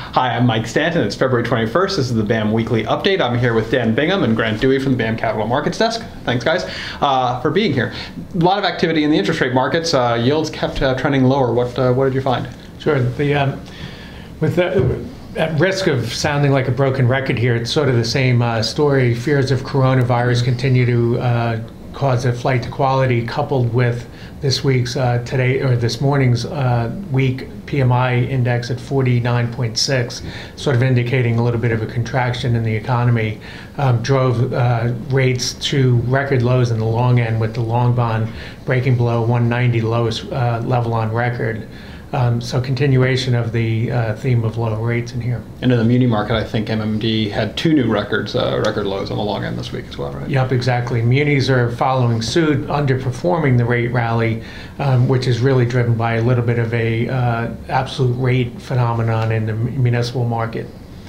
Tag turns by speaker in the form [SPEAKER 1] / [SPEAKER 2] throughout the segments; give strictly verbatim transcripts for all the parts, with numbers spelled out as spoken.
[SPEAKER 1] Hi, I'm Mike Stanton. It's February twenty-first. This is the B A M Weekly Update. I'm here with Dan Bingham and Grant Dewey from the B A M Capital Markets Desk. Thanks, guys, uh, for being here. A lot of activity in the interest rate markets. Uh, yields kept uh, trending lower. What uh, what did you find?
[SPEAKER 2] Sure. The um, with the, at risk of sounding like a broken record here, it's sort of the same uh, story. Fears of coronavirus continue to uh, cause a flight to quality, coupled with this week's uh, today or this morning's uh, week P M I index at forty-nine point six, sort of indicating a little bit of a contraction in the economy, um, drove uh, rates to record lows in the long end, with the long bond breaking below one ninety, lowest uh, level on record. Um, so continuation of the uh, theme of low rates in here.
[SPEAKER 1] And in the muni market, I think M M D had two new records, uh, record lows on the long end this week as well, right?
[SPEAKER 2] Yep, exactly. Munis are following suit, underperforming the rate rally, um, which is really driven by a little bit of a uh, absolute rate phenomenon in the municipal market.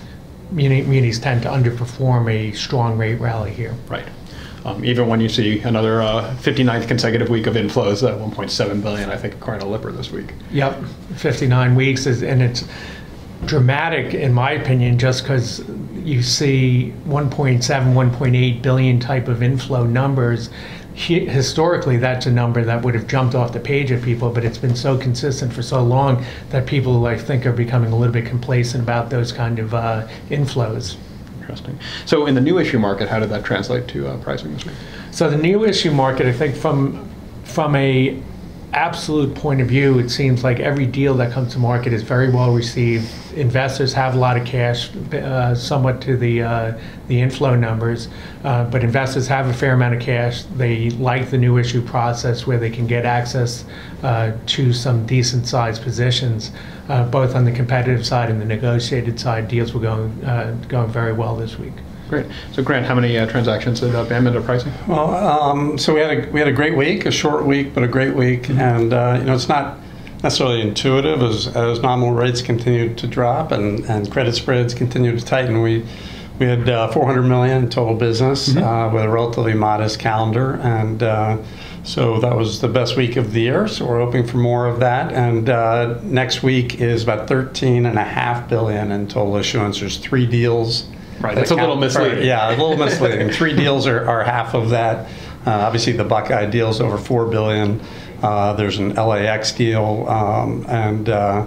[SPEAKER 2] Muni, munis tend to underperform a strong rate rally here.
[SPEAKER 1] Right. Um, even when you see another uh, fifty-ninth consecutive week of inflows, uh, one point seven billion, I think, according to Lipper this week.
[SPEAKER 2] Yep, fifty-nine weeks, is, and it's dramatic, in my opinion, just because you see one point seven, one point eight billion type of inflow numbers. He, historically, that's a number that would have jumped off the page at people, but it's been so consistent for so long that people, I think, are becoming a little bit complacent about those kind of uh, inflows.
[SPEAKER 1] Interesting. So in the new issue market, how did that translate to uh, pricing this week?
[SPEAKER 2] So the new issue market, I think from from a absolute point of view, it seems like every deal that comes to market is very well received. Investors have a lot of cash, uh, somewhat to the uh, the inflow numbers, uh, but investors have a fair amount of cash. They like the new issue process where they can get access uh, to some decent sized positions, uh, both on the competitive side and the negotiated side. Deals were going uh, going very well this week.
[SPEAKER 1] Great. So, Grant, how many uh, transactions did uh, B A M end up pricing?
[SPEAKER 3] Well, um, so we had a we had a great week, a short week, but a great week, mm-hmm. and uh, you know it's not necessarily intuitive as as nominal rates continued to drop and, and credit spreads continued to tighten. We we had uh, four hundred million in total business, mm-hmm. uh, with a relatively modest calendar, and uh, so that was the best week of the year. So we're hoping for more of that. And uh, next week is about thirteen and a half billion in total issuance. There's three deals.
[SPEAKER 1] Right, that's a little misleading.
[SPEAKER 3] For, yeah, a little misleading. Three deals are, are half of that. Uh, obviously, the Buckeye deal is over four billion dollars. Uh, there's an L A X deal, um, and uh,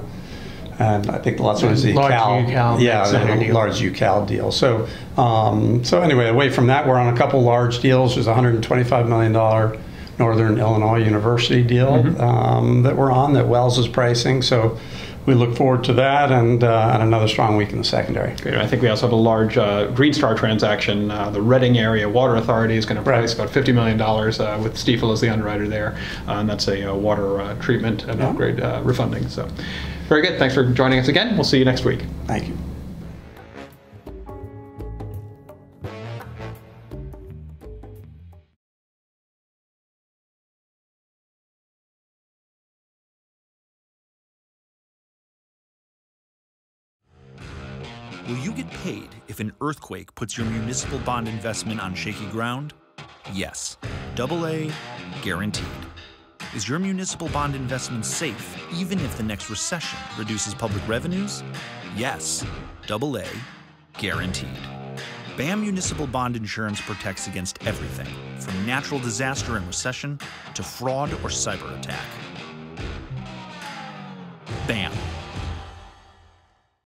[SPEAKER 3] and I think the last one is the
[SPEAKER 2] large
[SPEAKER 3] Cal,
[SPEAKER 2] U Cal,
[SPEAKER 3] yeah, the large U Cal deal. So um, so anyway, away from that, we're on a couple large deals. There's a one hundred twenty-five million dollars Northern Illinois University deal, mm-hmm. um, that we're on that Wells is pricing. So we look forward to that, and, uh, and another strong week in the secondary.
[SPEAKER 1] Great. I think we also have a large uh, GreenStar transaction. Uh, the Reading Area Water Authority is going to price right. about fifty million dollars uh, with Stiefel as the underwriter there, uh, and that's a uh, water uh, treatment and yeah. upgrade uh, refunding. So, very good. Thanks for joining us again. We'll see you next week.
[SPEAKER 3] Thank you.
[SPEAKER 4] Will you get paid if an earthquake puts your municipal bond investment on shaky ground? Yes. Double A, guaranteed. Is your municipal bond investment safe even if the next recession reduces public revenues? Yes. Double A, guaranteed. B A M Municipal Bond Insurance protects against everything, from natural disaster and recession to fraud or cyber attack. B A M.